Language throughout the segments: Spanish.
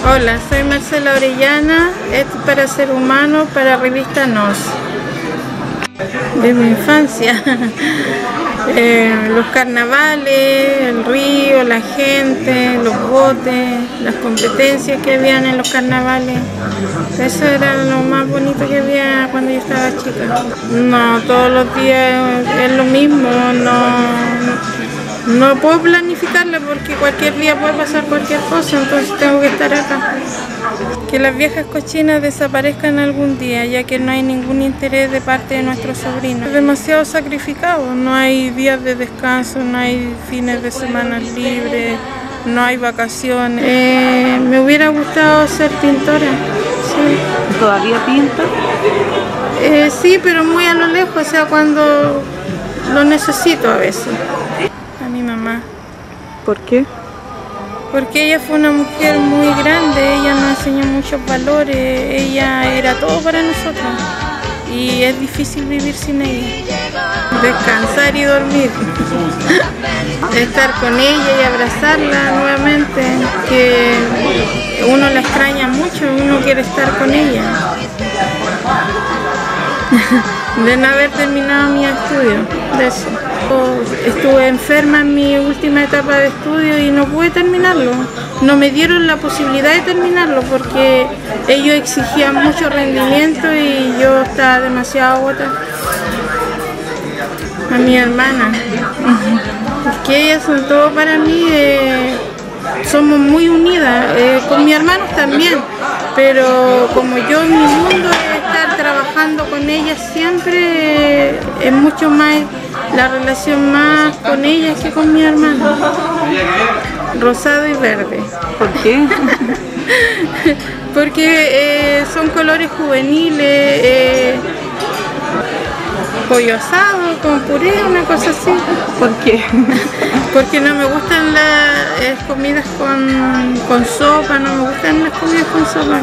Hola, soy Marcela Orellana, esto es para Ser Humano, para Revista Nos. De mi infancia, los carnavales, el río, la gente, los botes, las competencias que habían en los carnavales. Eso era lo más bonito que había cuando yo estaba chica. No, todos los días es lo mismo, no puedo planificarla porque cualquier día puede pasar cualquier cosa, entonces tengo que estar acá. Que las viejas cochinas desaparezcan algún día, ya que no hay ningún interés de parte de nuestros sobrinos. Es demasiado sacrificado, no hay días de descanso, no hay fines de semana libres, no hay vacaciones. Me hubiera gustado ser pintora, sí. ¿Todavía pinta? Sí, pero muy a lo lejos, o sea, cuando lo necesito a veces. A mi mamá. ¿Por qué? Porque ella fue una mujer muy grande, ella nos enseñó muchos valores, ella era todo para nosotros y es difícil vivir sin ella. Descansar y dormir, estar con ella y abrazarla nuevamente, que uno la extraña mucho, uno quiere estar con ella. De no haber terminado mi estudio, de eso. Estuve enferma en mi última etapa de estudio y no pude terminarlo. No me dieron la posibilidad de terminarlo porque ellos exigían mucho rendimiento y yo estaba demasiado agotada. A mi hermana, porque ellas son todo para mí. Somos muy unidas, con mis hermanos también, pero como yo en mi mundo es estar trabajando con ellas siempre, es mucho más la relación más con ellas que con mi hermano. Rosado y verde. ¿Por qué? Porque son colores juveniles, pollo asado con puré, una cosa así. ¿Por qué? Porque no me gustan las comidas con sopa, no me gustan las comidas con sopa.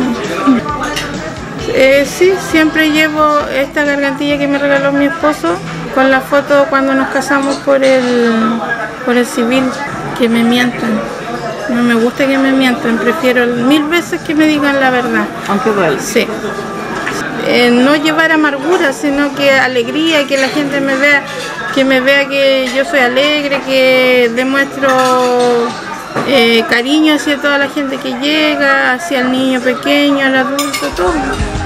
Sí, siempre llevo esta gargantilla que me regaló mi esposo con la foto cuando nos casamos por el civil, que me mientan. No me gusta que me mientan, prefiero 1000 veces que me digan la verdad. Aunque duele. Sí. No llevar amargura, sino que alegría, que la gente me vea que yo soy alegre, que demuestro cariño hacia toda la gente que llega, hacia el niño pequeño, al adulto, todo.